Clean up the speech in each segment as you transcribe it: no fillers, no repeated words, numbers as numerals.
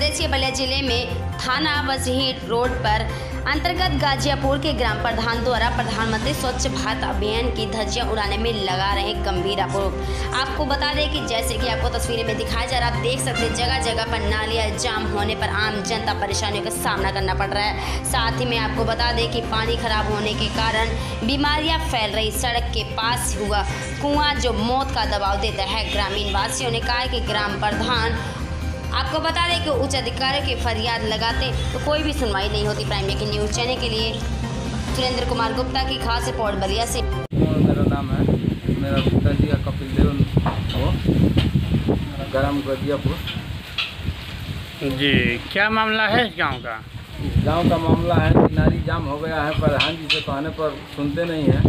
प्रदेश के बलिया जिले में थाना बसहीट रोड पर अंतर्गत गाजियापुर के ग्राम प्रधान द्वारा प्रधानमंत्री स्वच्छ भारत अभियान की धज्जियां उड़ाने में लगा रहे गंभीर आरोप। आपको बता दें कि जैसे कि आपको तस्वीरें में दिखाया जा रहा है, आप देख सकते हैं जगह जगह पर नालियां जाम होने पर आम जनता परेशानियों का सामना करना पड़ रहा है। साथ ही में आपको बता दें कि पानी खराब होने के कारण बीमारियाँ फैल रही। सड़क के पास हुआ कुआं जो मौत का दबाव देता है। ग्रामीण वासियों ने कहा कि ग्राम प्रधान आपको बता दें कि उच्च अधिकारियों की फरियाद लगाते तो कोई भी सुनवाई नहीं होती। प्राइम ब्रेकिंग न्यूज़ चैनल के लिए सुरेंद्र कुमार गुप्ता की खास रिपोर्ट बलिया से। मेरा नाम है, मेरा पिताजी का कपिल देव हो, ग्राम गाजियापुर। जी, क्या मामला है इस गांव का? इस गांव का मामला है कि नाली जाम हो गया है। प्रधान जी से कहने पर सुनते नहीं हैं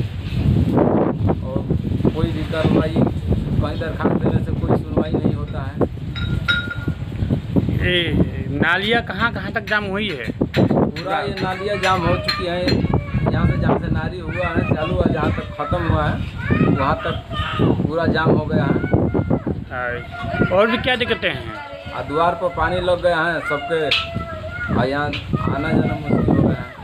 और कोई भी कार्रवाई, कहीं दरखास्त देने से कोई सुनवाई नहीं होता है। नालियाँ कहाँ तक जाम हुई है? पूरा ये नालियाँ जाम हो चुकी हैं। जहाँ से नाली हुआ है चालू है, जहाँ तक ख़त्म हुआ है वहाँ तक पूरा जाम हो गया है। और भी क्या दिक्कतें हैं? द्वार पर पानी लग गया है सबके, यहाँ आना जाना मुश्किल हो गया है।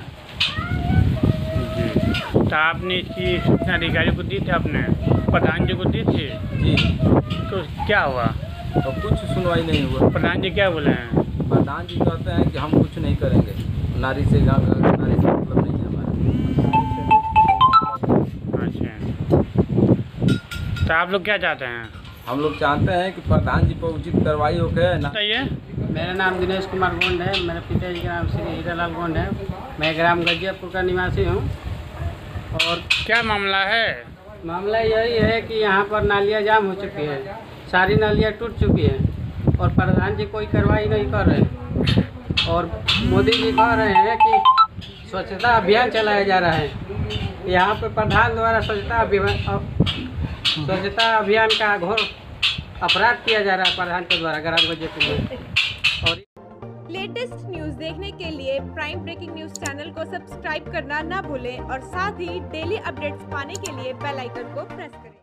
जी, तो आपने इसकी सूचना अधिकारी को दी थी, आपने प्रधान जी को दी थी? जी। तो क्या हुआ? तो कुछ सुनवाई नहीं हुआ। प्रधान जी क्या बोले हैं? प्रधान जी कहते हैं कि हम कुछ नहीं करेंगे, नारी से नारी से मतलब नहीं है हमारा। अच्छा, तो आप लोग क्या चाहते हैं? हम लोग चाहते हैं कि प्रधान जी पर उचित कार्रवाई हो गए ना। बताइए। मेरा नाम दिनेश कुमार गोंड है। मेरे पिताजी का नाम श्री हीरालाल गोंड है। मैं ग्राम गाजियापुर का निवासी हूँ। और क्या मामला है? मामला यही है कि यहाँ पर नालियाँ जाम हो चुकी है, सारी नालियाँ टूट चुकी हैं और प्रधान जी कोई कार्रवाई नहीं कर रहे हैं। और मोदी जी कह रहे हैं कि स्वच्छता अभियान चलाया जा रहा है। यहाँ पर प्रधान द्वारा स्वच्छता अभियान का घोर अपराध किया जा रहा है प्रधान के द्वारा ग्राम गाजियापुर में। और लेटेस्ट न्यूज़ देखने के लिए प्राइम ब्रेकिंग न्यूज़ चैनल को सब्सक्राइब करना ना भूलें और साथ ही डेली अपडेट्स पाने के लिए बेल आइकन को प्रेस करें।